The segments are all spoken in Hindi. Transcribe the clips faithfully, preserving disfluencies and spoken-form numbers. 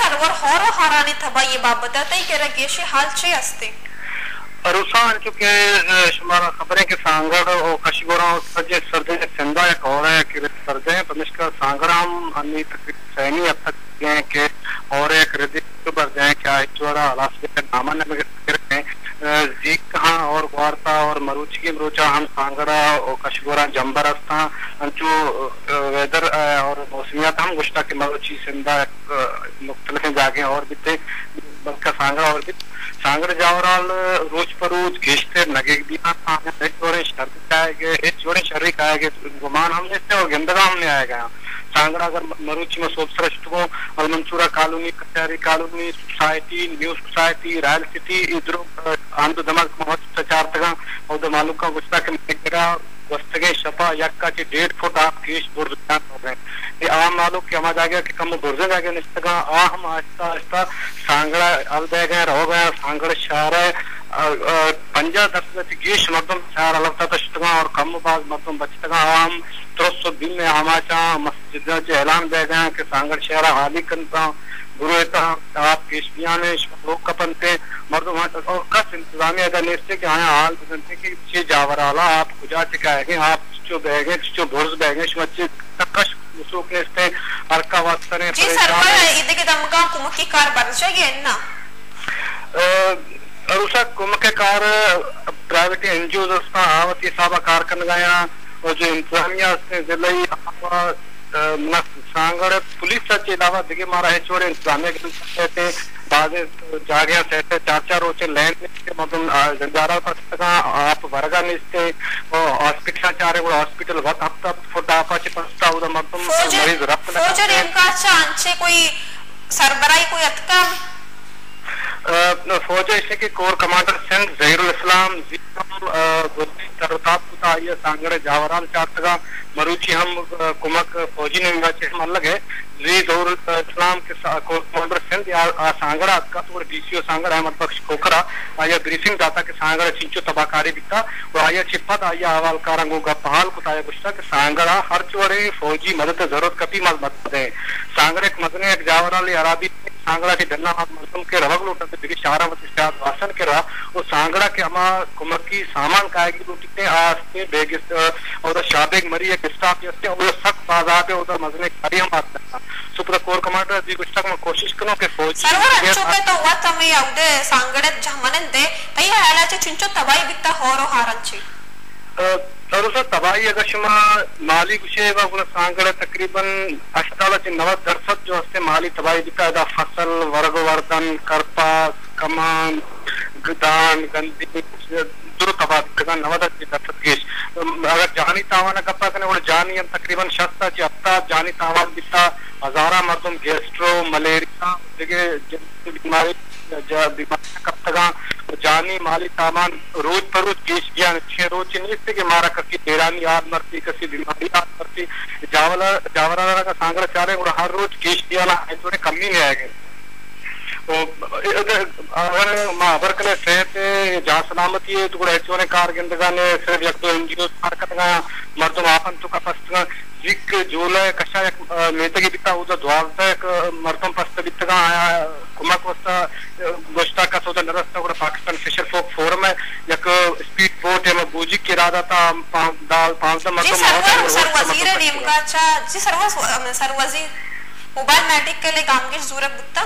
सर्वर हॉरो हाराने थबाई बाबत तेरा गेशे हाल चे असते रुसान चुके शुमारा खबरें के सांगड़ और कशिगोरा सजे सर्दे संदा एक और है कि सर्दे परमिशका सांगराम अन्य तक सैनी अब तक गए के और एक हृदय पर जाए क्या इचवरा अलास्के के नामन में करते जी कहाँ और वार्ता और मरुची की मरुचा हम सांगड़ा और कशिगोरा जंबरस्ता अंचु वेदर और मौसमियात हम गुश्ता के मरुची संदा मुख्तलिफ जागे और भी थे बल्कि सांगड़ा और भी सांगड़ जावराल रोज पर रोज घेचते नगे दिया एक जोड़े शर्त खाएगे एक जोड़े शर्री खाएगे गुमान हमने से और गंदगा हमने आएगा सांगड़ा अगर मरुची में सोच श्रेष्ठ को अलमंसूरा कॉलोनी कचहरी colony society new society royal city इधर आंध्र दमक महोत्सव चार तक और मालूम का गुस्सा के मेरा वस्तगे शपा यक्का के डेढ़ फुट आप केश बुर्ज हो गए ये आम मालूम कि हम आ गया कि कम बुर्ज आ गया निस्तगा आ हम आहिस्ता आहिस्ता सांगड़ा अल दे गए रहो गया सांगड़ शहर है पंजा दस गेश मर्दम शहर अलग था तश्तगा और कम बाग मर्दम बचतगा हम तुरस्त दिन में हमाचा मस्जिद जो ऐलान दे गए कि सांगड़ शहर हाली करता गुरु आप केश बियाने लोग कपनते मर्दम और कस इंतजामिया का निश्चय के आया हाल बदलते कि छह जावराला आप खुजा चिकाएंगे आप जो बैगे जो भुर्ज बैगे मस्जिद कश मुसूक नेस्ते अरका वास्तने जी सरवर इदके दमका कुमकी कार बरचेगे ना रुसा कुमके कार प्राइवेट एनजीओ दोस्ता आवती साबा कार करने गया और जो इंतजामिया से जिलाई सांगड़ पुलिस के अलावा दिखे मारा है छोड़े इंतजामिया के बाद जागे सहते चार चार रोचे लैंड निस्ते मतलब जंजारा पर आप वर्गा निस्ते और हॉस्पिटल चारे वो हॉस्पिटल वक्त हफ्ता फुटाफा चे पस्ता उधर मतलब मरीज रफ्त लगा फोजर इनका चांचे कोई सरबराही कोई अतका फौजा इसे की कोर कमांडर सिंध जहीरुल इस्लाम ये सांगड़े जावराल चारतगा मरुची हम कुमक फौजी ने हम अलग है जी जहीरुल इस्लाम के कोर कमांडर सिंध या सांगड़ा का तो डीसीओ सांगड़ा अहमद बख्श खोखरा आया ब्रीफिंग दाता के सांगड़ा चिंचो तबाकारी बिता और आया चिपत आया हवाल कारंगो का पहाल कुताया गुस्सा के सांगड़ा हर चोड़े फौजी मदद जरूरत कभी मदद है सांगड़े एक मदने एक जावराल अराबी सांगड़ा के डन्ना मौसम के रवग लोटा से बिगी शारा मत शाद वासन के रहा वो सांगड़ा के अमा कुमक की सामान काएगी रोटी के आस्ते बेगिस और शाबेग मरी एक स्टाफ जैसे और सख्त बाजार पे उधर मजने करी हम बात करना सुपर कोर कमांडर जी कुछ तक मैं कोशिश करूं कि फौज सर्वर अच्छो पे तो हुआ तमे याउदे सांगड़े जमनन दे तय हालाचे चिंचो तबाई बिकता होरो हारंची और उस तबाही अगर शुमा माली विषय व गुण सांगड़ तकरीबन अष्टाला चे नव दरसद जो हस्ते माली तबाही बिता दा फसल वर्ग वर्धन करपा कमान गदान गंदी दुर तबाह बिता नव दरसद केश अगर जानी तावाना कपा कने वो जानी हम तकरीबन शस्ता चे अफ्ता जानी तावान बिता हजारा मर्दम गैस्ट्रो मलेरिया जगह बीमारी बीमारी कब तक जानी माली सामान रोज पर रोज केश गया छह रोज नहीं कि मारा कसी हैरानी याद मरती कसी बीमारी याद मरती जावला जावरा का सांगड़ चारे और हर रोज केश दिया ना थोड़े कमी नहीं आएंगे अगर माबर कले सहते जहाँ सलामती है तो गुड़ा चोने कार गंदगा ने सिर्फ एक दो एनजीओ कार करना मर्दों आपन तो का पस्त जिक जोला कशा एक मेतगी बिता उधर द्वारता एक मर्दों पस्त बिता आया कुमक वस्ता गोश्ता का सोचा नरस्ता गुड़ा पाकिस्तान फिशर फोक फोरम है एक स्पीड बोट है मैं बूजी के राधा था दाल पांच मर्दों सर्वर सर्वजीर नेम का अच्छा जी सर्वर सर्वजीर मोबाइल मैटिक के लिए काम की जरूरत बिता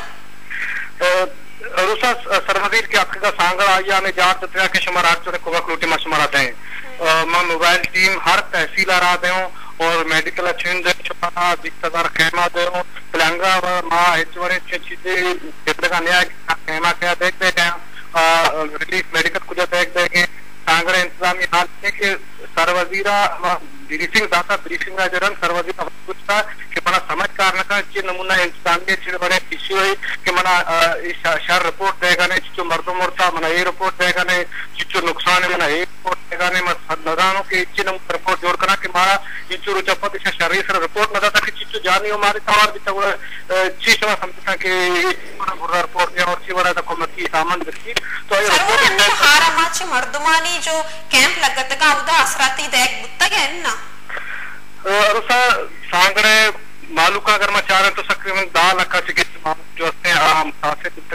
रुसा सरवजीर के आपका सांगड़ आया ने जात तत्या के शुमार आठ चोरे कोबा क्लूटी में शुमार आते हैं मैं मोबाइल टीम हर तहसील आ रहा हूँ और मेडिकल अच्छे दे छुपा दिक्कतदार खेमा दे हो तेलंगा माँ हेचवरे चीजें जितने का न्याय खेमा क्या देख देखे रिलीफ मेडिकल कुछ देख देंगे सांगड़ इंतजामी हाल है कि सरवजीरा ब्रीफिंग दाता ब्रीफिंग जरन सर्वजीरा कुछ था कि मना समझ कारण का चे नमूना इंतजामी चिड़ बड़े इश्यू है कि मना शहर रिपोर्ट देगा ने चिचो मर्दो मरता मना ये रिपोर्ट देगा ने चिचो नुकसान है मना ये रिपोर्ट देगा ने मत नदानों के इच्छे नमूना रिपोर्ट जोड़ करना कि मारा चिचो रुचपत इसे शरीर से रिपोर्ट नदा था कि चिचो जानी हमारे तमार भी तक चीज समझ समझता कि मना बुरा रिपोर्ट दिया और ची बड़ा तक मती सामान बिरती तो ये रिपोर्ट हारा माचे मर्दमानी जो कैंप लगत का उदा असराती देख बुत्ता के ना रुसा सांगड़े मालूका अगर मैं चाह रहे तो तकरीबन दस लाख से जो हस्ते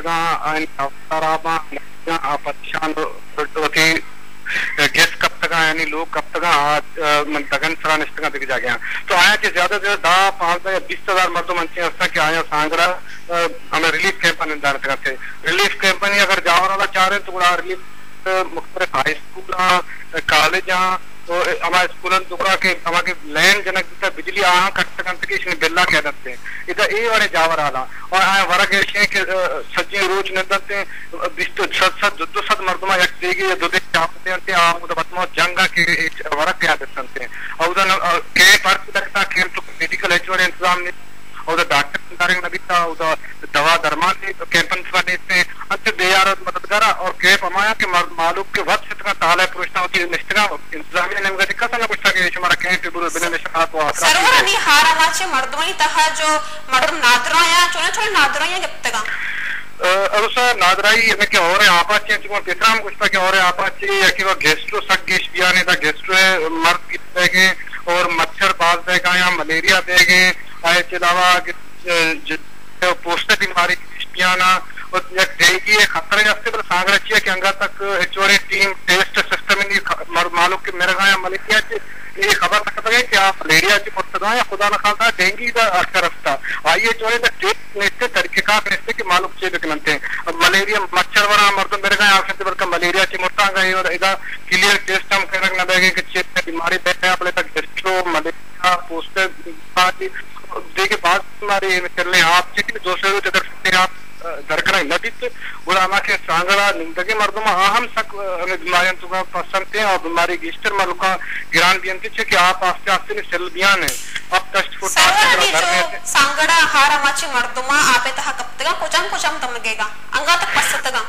कप्तगा इन अवताराबा आपत्शान रोटी गेस कप्तगा यानी लोग कप्तगा मन तगन सरा निष्ठगा दिख जा गया तो आया कि ज्यादा से ज्यादा दा पांच या बीस हजार मर्दों मंची अवस्था के आया सांगरा हमें रिलीफ कैंप निर्धारित करते रिलीफ कैंप अगर जावर वाला चाह रहे तो बड़ा रिलीफ मुख्तलिफ हाई स्कूल कॉलेज तो हमारे स्कूल दुकड़ा के हमारे लैंड जनक बिजली आ कट कंत के इसने बिल्ला कह देते हैं इधर ए वाले जावर आला और आया वरग ऐसे के सज्जे रोज निदते बिस्तो सत सत दो सत मर्दमा एक देगी या दो दे चाहते हैं आ उधर बतमो जंगा के वरग कह देते हैं और उधर के पर लगता खेल तो मेडिकल एचओडी इंतजाम नहीं और डॉक्टर तारिक नबी था उधर दवा दरमान ने कैंपन से देते हैं अंत बेयार मददगार और कैप हमारा के मालूम के वक्त से तक ताला पुरुषता होती निष्ठा इंतजामी ने मगर दिक्कत ना कुछ था कि हमारा कैंप बिल्कुल बिना निष्ठा तो सर्वरनी हारामाचे मर्दमनी तहा जो मर्दम नादराया चोने चोने नादराया गप्तगा अरुसा नादराई हमें क्या हो रहे हैं आपाची चुका पितराम कुछ था क्या हो रहे हैं आपाची या कि वो गेस्ट्रो सक गेश बियाने था गेस्ट्रो मर्द की देंगे और मच्छर बाज देगा या मलेरिया देंगे आए के अलावा पोस्टर बीमारी बियाना और डेंगी खतरे हफ्ते पर सांगरा चाहिए कि अंगा तक एचओडी टीम टेस्ट सिस्टम मालूम के मेरे गाया मलेरिया ये खबर तक है कि आप मलेरिया की पुस्तक या खुदा न खाता डेंगी का अक्सर रफ्ता आइए चोरे का टेस्ट नेस्ते तरीकेकार नेस्ते के मालूम चाहिए बिकनते अब मलेरिया मच्छर वरा मर्द मेरे गाया आखिर पर का मलेरिया की मुर्ता गई और इधर क्लियर टेस्ट हम कर रखना देंगे कि चेप बीमारी बैठे अपने तक गेस्ट्रो मलेरिया पोस्टर देखिए बात हमारे कर ले आप चिकन दो सौ रुपये आप दरकरा नदीत बुरा के सांगड़ा निंदगे मर्दों में अहम सक बीमारियां तुका पसंद हैं और बीमारी गिस्टर मलुका गिरान बियंती छे कि आप आस्ते आस्ते ने सेल बियान है अब टेस्ट फुट सांगड़ा हारामाची मर्दों में आपे तहा कप्तगा कुचम कुचम तमगेगा अंगा तक पसतगा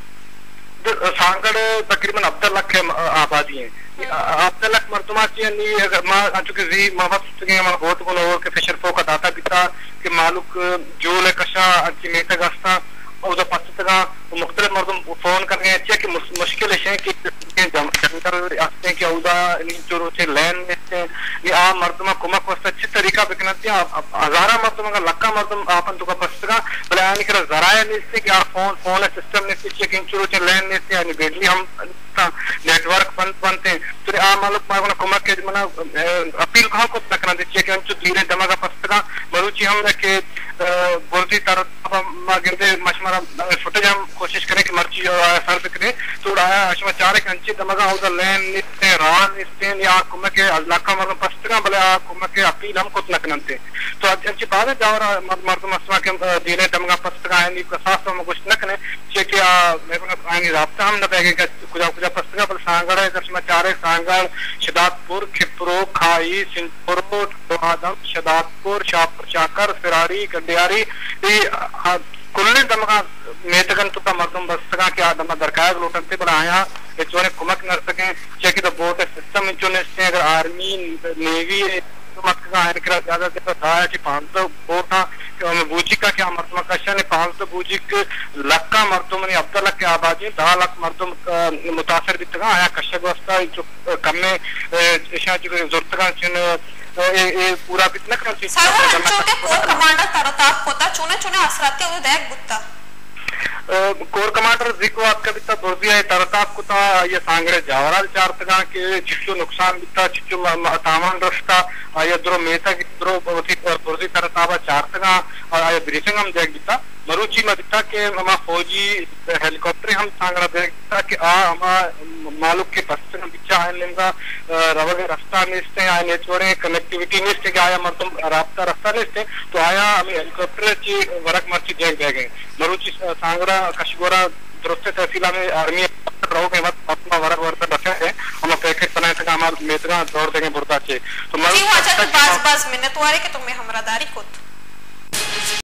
सांगड़ तकरीबन अब लाख आबादी है अब लाख मर्दमा चाहिए मां चुके जी मवत के मां बहुत गुण और के फिशर फो का दाता पिता के मालूक जो ले कशा अच्छी मेटा गस्ता और जो पसतगा मुख्तलिफ मर्दम फोन करने अच्छे कि मुश्किल है कि जंतर आते हैं कि उदा नी जो रोचे लैन में से ये आ मर्दमा कुमक वस्त अच्छी तरीका बिकनती है हजारा मर्दमा का लक्का मर्दम आपन तो का पसतगा भले आने के जराया नहीं से कि आ फोन फोन सिस्टम ने से कि जो रोचे लैन में से यानी बिजली हम नेटवर्क बंद बनते हैं तो आ मालूम मागना कुमक के मना अपील कहां को तकना दे कि अंचु धीरे दमा का पसतगा मरुचि हम के बोलती तरह गिरते मशमरा फुटेज हम कोशिश करें कि मर्ची सर करें तो अशमा चार एक अंची दमगा उधर लैन निस्ते रान निस्ते या कुम्म के अल्लाह मर्दम पस्तगा भले आ कुम्म के अपील हम कुछ नकनते तो अंची बाद जावरा मर्दम असमा के दीने दमगा पस्तगा है नी कसास हम कुछ नकने छे कि मेरे को आनी रास्ता हम न बैगे का कुछ कुछ पस्तगा पर सांगड़ है अशमा चार एक सांगड़ शदातपुर खिपरो खाई सिंहपुर आदम शदातपुर शाहपुर चाकर फिरारी कंडियारी ये कुल्ले दमगा मेतगन तो मर्दम बस्तगा के आदम दरकार लोटनते पर आया इचोने कुमक न सके चेक द बोट सिस्टम इचोने से अगर आर्मी नेवी तो मत का है करा ज्यादा से था कि पांच सौ बोट था कि बूजी का क्या मर्दम कशा ने पांच सौ बूजी के लक्का मर्दम ने अब तक के आबादी दस लाख मर्दम मुतासर भी तक आया कशा वस्ता जो कम में ऐसा जो जरूरत का चिन ये ये पूरा कितना कर चीज छोटे कोर कमांडर तरताप होता चुने चुने असराते उधर देख गुत्ता कोर कमांडर जिको आपका बिता बुर्दी है तरताप कुता ये सांगड़े जावराल चार तगा के चिच्चू नुकसान बिता चिच्चू तामान रस्ता ये द्रो मेता की द्रो बहुत बुर्दी तरतापा चार तगा और ये ब्रीफिंग हम देख बिता मरुचि में बिता के हमारा फौजी हेलीकॉप्टर हम सांगड़ा देख बिता कि आ हमारा मालूक के पश्चिम में बिचा है लिंगा रवगे रास्ता निस्ते आए नेचोरे कनेक्टिविटी निस्ते के आया मर्दम रास्ता रास्ता निस्ते तो आया हमें हेलीकॉप्टर ची वरक मर्ची देख गए मरुचि सांगड़ा कशगोरा दुरुस्त तहसीला में आर्मी रहो के वक्त अपना वरक वर्त रखे हैं हम पैकेट बनाए थे हमारे मेतरा दौड़ देंगे बुरता चे तो मरुचि बास बास मिनट वाले के तुम्हें हमरा दारी को